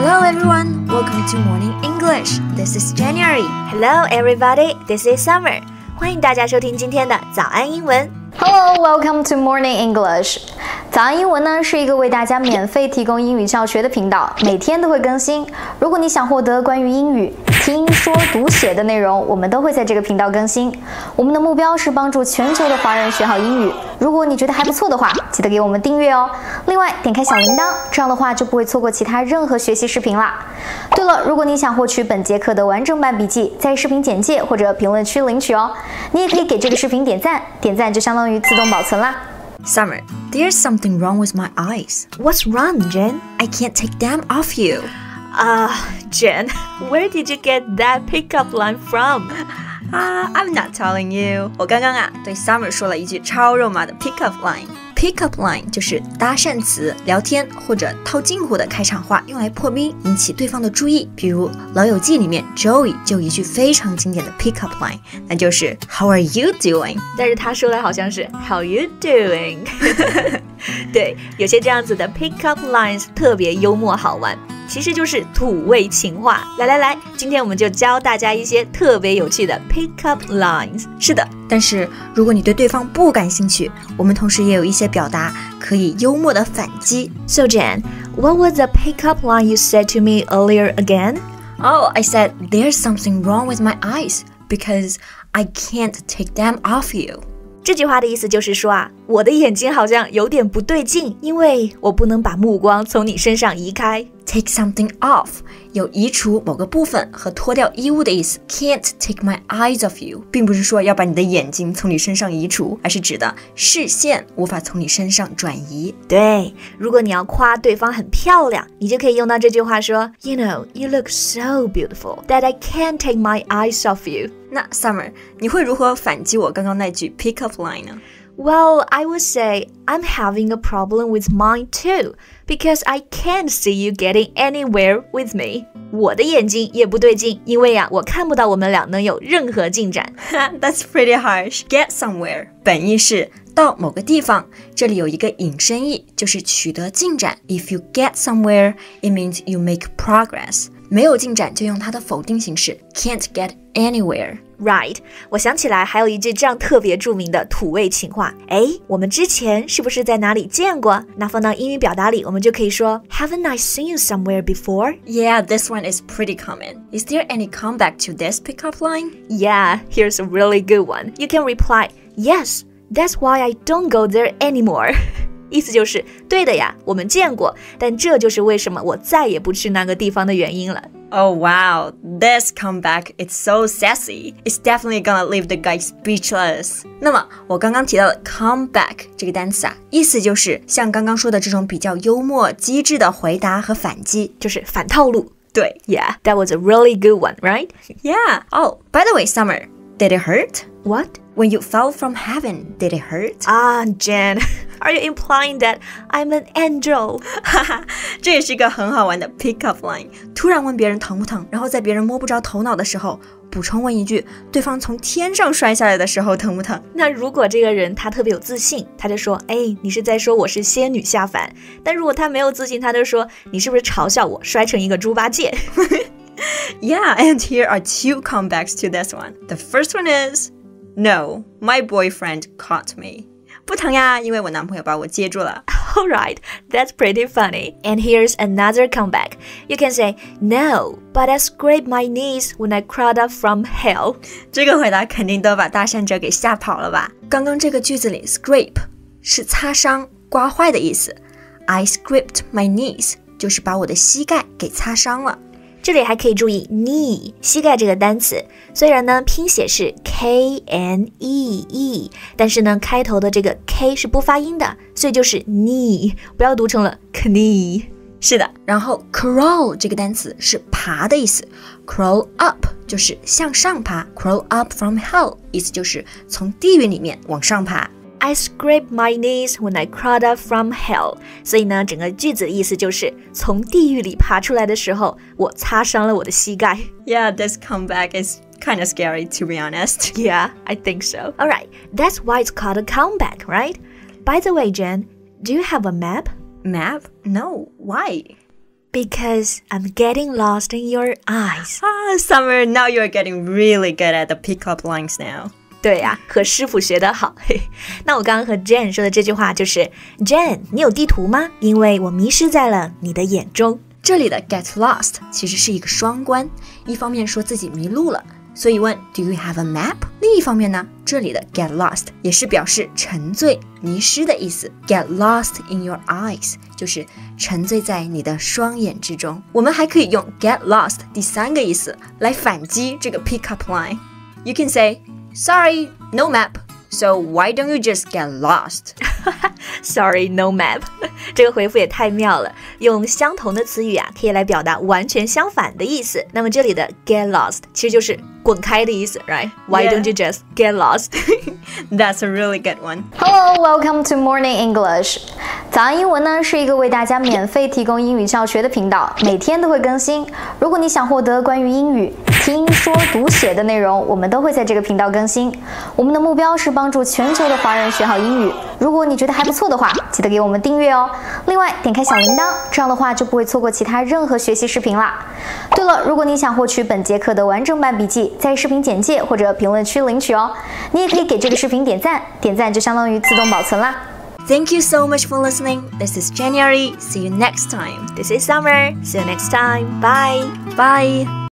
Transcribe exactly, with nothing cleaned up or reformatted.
Hello everyone, welcome to Morning English. This is January. Hello everybody, this is Summer. 欢迎大家收听今天的早安英文。 Hello, welcome to Morning English. 早安英文呢是一个为大家免费提供英语教学的频道，每天都会更新。如果你想获得关于英语听说读写的内容，我们都会在这个频道更新。我们的目标是帮助全球的华人学好英语。如果你觉得还不错的话，记得给我们订阅哦。另外，点开小铃铛，这样的话就不会错过其他任何学习视频啦。对了，如果你想获取本节课的完整版笔记，在视频简介或者评论区领取哦。你也可以给这个视频点赞，点赞就相当于自动保存啦。 Summer, there's something wrong with my eyes. What's wrong, Jen? I can't take them off you. Ah, uh, Jen, where did you get that pickup line from? Ah, uh, I'm not telling you. 我刚刚啊对 Summer 说了一句超肉麻的 pickup line。Pickup line 就是搭讪词，聊天或者套近乎的开场话，用来破冰，引起对方的注意。比如《老友记》里面 Joey 就有一句非常经典的 pickup line， 那就是 How are you doing？ 但是他说的好像是 How you doing？ 对，有些这样子的 pickup lines 特别幽默好玩。其实就是土味情话。来来来，今天我们就教大家一些特别有趣的 pick-up lines。 是的，但是如果你对对方不感兴趣，我们同时也有一些表达可以幽默的反击。 So Jen, what was the pick-up line you said to me earlier again? Oh, I said there's something wrong with my eyes because I can't take them off you. 这句话的意思就是说啊，我的眼睛好像有点不对劲，因为我不能把目光从你身上移开。 Take something off 有移除某个部分和脱掉衣物的意思。Can't take my eyes off you 并不是说要把你的眼睛从你身上移除，而是指的视线无法从你身上转移。 对，如果你要夸对方很漂亮，你就可以用到这句话说 You know, you look so beautiful that I can't take my eyes off you. 那 Summer, 你会如何反击我刚刚那句 pick-up line 呢？ Well, I would say I'm having a problem with mine too, because I can't see you getting anywhere with me. 我的眼睛也不对劲，因为啊，我看不到我们俩能有任何进展。 That's pretty harsh. Get somewhere 本意是到某个地方，这里有一个引申义，就是取得进展。If you get somewhere, it means you make progress. 没有进展就用它的否定形式 can't get anywhere。Right， 我想起来还有一句这样特别著名的土味情话，诶，我们之前是不是在哪里见过？那放到英语表达里，我们就可以说 Haven't I seen you somewhere before? Yeah, this one is pretty common. Is there any comeback to this pickup line? Yeah, here's a really good one. You can reply, Yes, that's why I don't go there anymore. 意思就是对的呀，我们见过，但这就是为什么我再也不去那个地方的原因了。 Oh wow, this comeback is so sassy. It's definitely gonna leave the guy speechless. 那么我刚刚提到的 comeback 这个单词啊，意思就是像刚刚说的这种比较幽默机智的回答和反击， 就是反套路。 对 Yeah, that was a really good one, right? Yeah. Oh, by the way, Summer, did it hurt? What? When you fell from heaven, did it hurt? Ah, Jen, are you implying that I'm an angel? 哈哈，这也是一个很好玩的 pick-up line。突然问别人疼不疼，然后在别人摸不着头脑的时候，补充问一句，对方从天上摔下来的时候疼不疼？ 那如果这个人他特别有自信，他就说，哎，你是在说我是仙女下凡。但如果他没有自信，他就说，你是不是嘲笑我摔成一个猪八戒 ？Yeah, and here are two comebacks to this one. The first one is...No, my boyfriend caught me. 不疼呀，因为我男朋友把我接住了。 Alright, that's pretty funny. And here's another comeback. You can say, No, but I scraped my knees when I crawled up from hell. 这个回答肯定都把搭讪者给吓跑了吧？刚刚这个句子里 scrape 是擦伤、刮坏的意思。I scraped my knees 就是把我的膝盖给擦伤了。 这里还可以注意 knee 膝盖这个单词，虽然呢拼写是 K N E E， 但是呢开头的这个 K 是不发音的，所以就是 knee， 不要读成了 knee。 是的，然后 crawl 这个单词是爬的意思 ，crawl up 就是向上爬 ，crawl up from hell 意思就是从地狱里面往上爬。 I scraped my knees when I crawled up from hell. 所以呢，整个句子的意思就是从地狱里爬出来的时候，我擦伤了我的膝盖。 Yeah, this comeback is kind of scary, to be honest. Yeah, I think so. All right, that's why it's called a comeback, right? By the way, Jen, do you have a map? Map? No, why? Because I'm getting lost in your eyes. Ah, Summer, now you're getting really good at the pickup lines now. 对呀、啊，和师傅学得好。嘿，那我刚刚和 Jen 说的这句话就是 Jen， 你有地图吗？因为我迷失在了你的眼中。 这里的 get lost 其实是一个双关，一方面说自己迷路了，所以问 Do you have a map？ 另一方面呢，这里的 get lost 也是表示沉醉、迷失的意思。Get lost in your eyes 就是沉醉在你的双眼之中。我们还可以用 get lost 第三个意思来反击这个 pick up line。You can say Sorry, no map. So why don't you just get lost? Sorry, no map. 这个回复也太妙了，用相同的词语啊，可以来表达完全相反的意思。那么这里的 get lost 其实就是滚开的意思 ，right? Why Yeah. don't you just get lost? That's a really good one. Hello, welcome to Morning English. 早安英文呢是一个为大家免费提供英语教学的频道，每天都会更新。如果你想获得关于英语听说读写的内容，我们都会在这个频道更新。我们的目标是帮助全球的华人学好英语。如果你觉得还不错的话，记得给我们订阅哦。另外，点开小铃铛，这样的话就不会错过其他任何学习视频啦。对了，如果你想获取本节课的完整版笔记，在视频简介或者评论区领取哦。你也可以给这个视频点赞，点赞就相当于自动保存啦。 Thank you so much for listening. This is January. See you next time. This is Summer. See you next time. Bye. Bye.